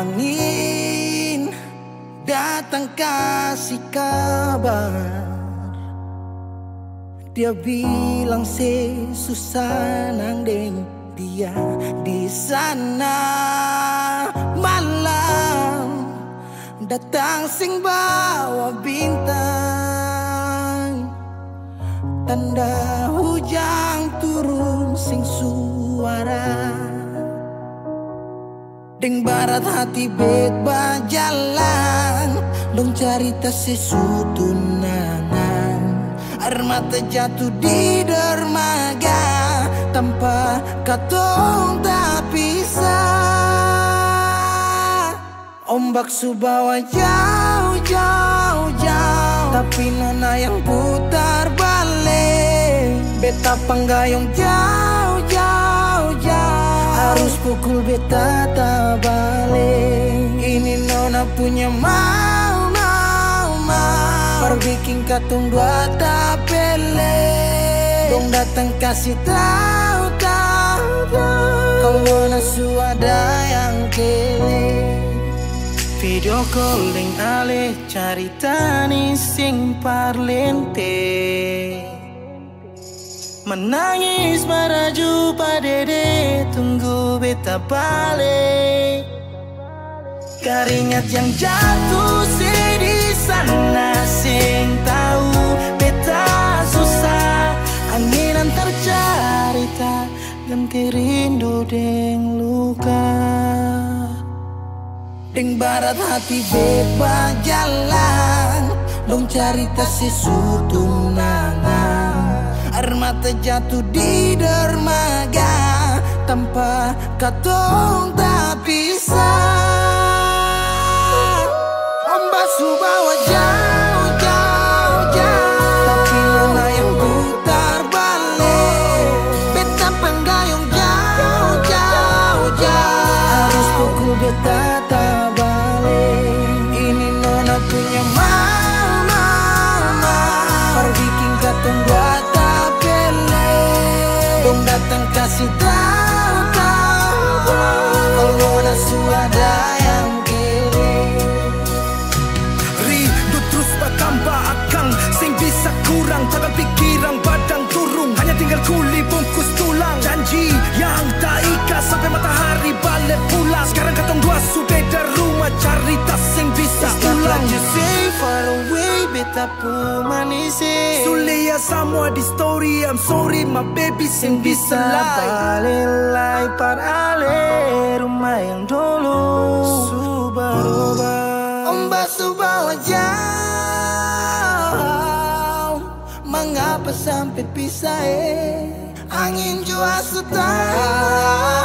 Angin datang kasih kabar, dia bilang susah nang deng dia di sana. Malam datang sing bawa bintang, tanda hujan turun sing suara. Deng barat hati bet bajalan, dong cerita sesutunangan. Air mata jatuh di dermaga, tanpa katong tak pisah. Ombak subawa jauh, jauh, jauh, tapi nona yang putar balik. Beta panggayong jauh, jauh, jauh, harus pukul beta tak balik. Ini nona punya mau, mau, mau, perbikin katong dua tak pele. Dong datang kasih tahu, tahu, tahu, kalau nasu ada yang kele. Video calling ale carita ni sing parlente, menangis maraju padede tunggu beta balik. Keringat yang jatuh di sana sing tahu beta susah. Angin antar carita ganti rindu deng luka. Deng barat hati bebas jalan, dong cerita sesutunangan. Air mata jatuh di dermaga, tanpa katong tak pisah. Ombak subawa jauh, jauh, jauh, tapi nona yang putar balik. Beta panggayong jauh, jauh, jauh, harus pukul beta tak balik. Ini nona punya mau, mau, mau, perbikin katong buat datang kasih tahu, tahu, kalau nasu ada yang kere. Rindu terus bertambah akang, sing bisa kurang, tangan pikiran badang turung, hanya tinggal kuli bungkus tulang. Janji yang tak ikhlas sampai matahari balik pulang. Sekarang katong dua sudah dari rumah, cari tas sing bisa ulang. You say far away, beta pun manis. Sulia semua di story, I'm sorry my baby sing bisa Balelai parale rumah yang dulu subarubah. Ombak subawa jauh, mengapa sampai pisah? Angin jua sudah